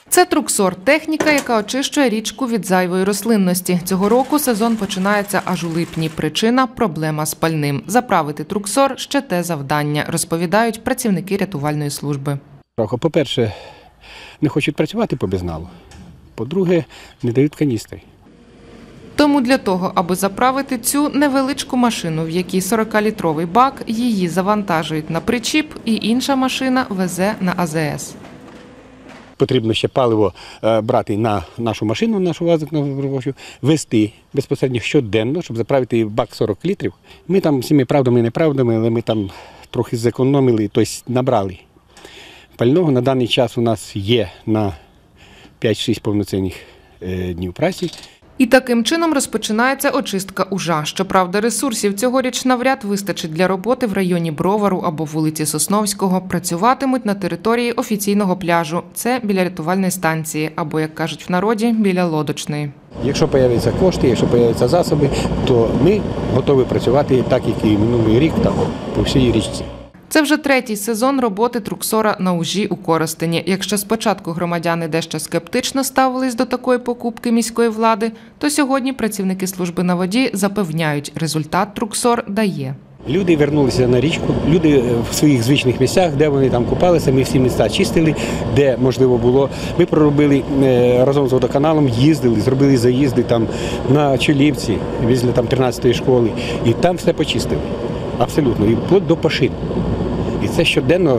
Це труксор – техніка, яка очищує річку від зайвої рослинності. Цього року сезон починається аж у липні. Причина – проблема з пальним. Заправити труксор – ще те завдання, розповідають працівники рятувальної служби. По-перше, не хочуть працювати по безналу. По-друге, не дають каністри. Тому для того, аби заправити цю невеличку машину, в якій 40-літровий бак, її завантажують на причіп і інша машина везе на АЗС. Потрібно ще паливо брати на нашу машину, нашу УАЗик робочу, везти безпосередньо щоденно, щоб заправити бак 40 літрів. Ми там всіми правдами і неправдами, але ми там трохи зекономили, тобто набрали. Пального на даний час у нас є на 5-6 повноцінних днів праці. І таким чином розпочинається очистка Ужа. Щоправда, ресурсів цьогоріч навряд вистачить для роботи в районі Бровару або вулиці Сосновського. Працюватимуть на території офіційного пляжу. Це біля рятувальної станції, або, як кажуть в народі, біля лодочної. Якщо з'являться кошти, якщо з'являться засоби, то ми готові працювати так, як і минулий рік там, по всій річці. Це вже третій сезон роботи труксора на Ужі у Коростені. Якщо спочатку громадяни дещо скептично ставились до такої покупки міської влади, то сьогодні працівники служби на воді запевняють, результат труксор дає. Люди повернулися на річку, люди в своїх звичних місцях, де вони там купалися, ми всі міста чистили, де можливо було. Ми проробили разом з водоканалом, їздили, зробили заїзди там на Чолівці, біля 13-ї школи, і там все почистили. Абсолютно, і вплоть до пашин. І це щоденно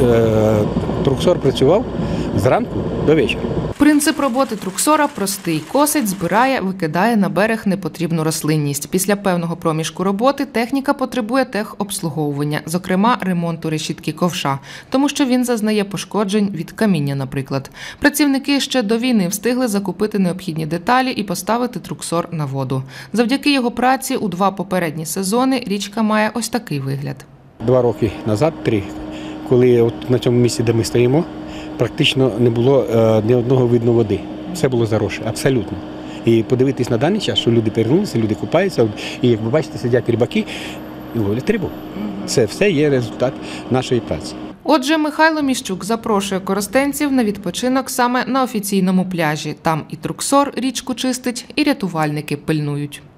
труксор працював зранку до вечора. Принцип роботи труксора простий. Косить, збирає, викидає на берег непотрібну рослинність. Після певного проміжку роботи техніка потребує техобслуговування, зокрема ремонту решітки ковша, тому що він зазнає пошкоджень від каміння, наприклад. Працівники ще до війни встигли закупити необхідні деталі і поставити труксор на воду. Завдяки його праці у 2 попередні сезони річка має ось такий вигляд. 2 роки назад, 3, коли от на цьому місці, де ми стоїмо, практично не було ні одного видно води. Все було заросше, абсолютно. І подивитись на даний час, що люди повернулися, люди купаються, і як ви бачите, сидять рибаки і ловлять рибу. Це все є результат нашої праці. Отже, Михайло Міщук запрошує коростенців на відпочинок саме на офіційному пляжі. Там і труксор річку чистить, і рятувальники пильнують.